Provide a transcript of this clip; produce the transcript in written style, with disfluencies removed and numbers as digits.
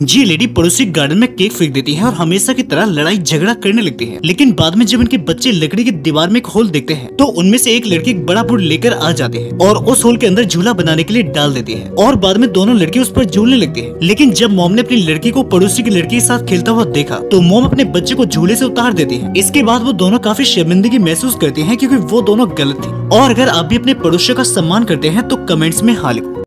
जी lady पड़ोसी garden में cake फेंक देती है और हमेशा की तरह लड़ाई झगड़ा करने लगती है। लेकिन बाद में जब उनके बच्चे लकड़ी की दीवार में एक होल देखते हैं तो उनमें से एक लड़की एक बड़ा बोर्ड लेकर आ जाते हैं और उस होल के अंदर झूला बनाने के लिए डाल देती है और बाद में दोनों लड़के उस पर झूलने लगते हैं। लेकिन जब मॉम ने अपनी लड़की को पड़ोसी की लड़की के साथ खेलता हुआ देखा तो मॉम अपने बच्चे को झूले से उतार देती है। इसके बाद वो दोनों काफी शर्मिंदगी महसूस करते हैं क्योंकि वो दोनों गलत थे। और अगर आप भी अपने पड़ोसियों का सम्मान करते हैं तो कमेंट्स में हाँ लिखो।